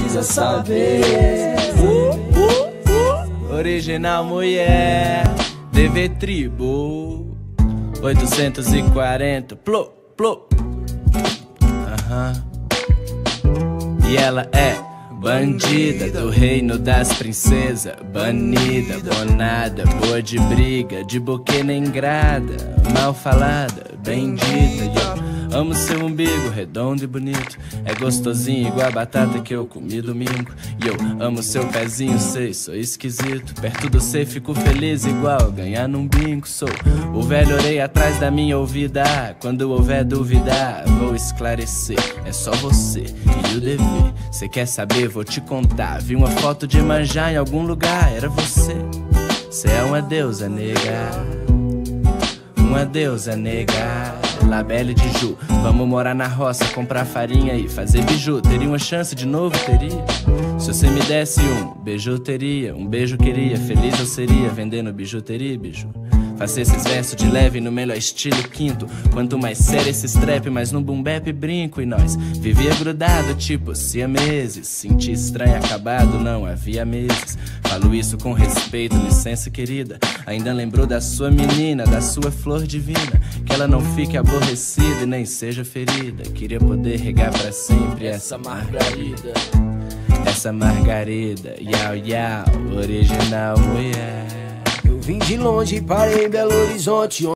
precisa saber. Original mulher, DV Tribo 840, plô, plô. E ela é bandida do reino das princesas, banida, bonada, boa de briga, de boquê nem grada, mal falada, bendita. E eu amo seu umbigo, redondo e bonito, é gostosinho igual a batata que eu comi domingo. E eu amo seu pezinho, sei, sou esquisito, perto do cê fico feliz igual ganhar num bingo. Sou o velho orei atrás da minha ouvida, quando houver duvidar vou esclarecer, é só você e o dever. Cê quer saber? Vou te contar. Vi uma foto de manjar em algum lugar, era você. Cê é uma deusa nega, uma deusa nega. Labelle de Ju, vamos morar na roça, comprar farinha e fazer biju. Teria uma chance de novo? Teria. Se você me desse um beijo, teria. Um beijo queria, feliz eu seria vendendo bijuteria, biju. Faça esses versos de leve no melhor estilo quinto. Quanto mais sério esse strap, mais no boom bap brinco. E nós vivia grudado tipo siameses. Senti estranho acabado, não havia meses. Falo isso com respeito, licença querida. Ainda lembrou da sua menina, da sua flor divina. Que ela não fique aborrecida e nem seja ferida. Queria poder regar pra sempre essa margarida. Essa margarida, yau yau, original mulher. Eu vim de longe, parei em Belo Horizonte.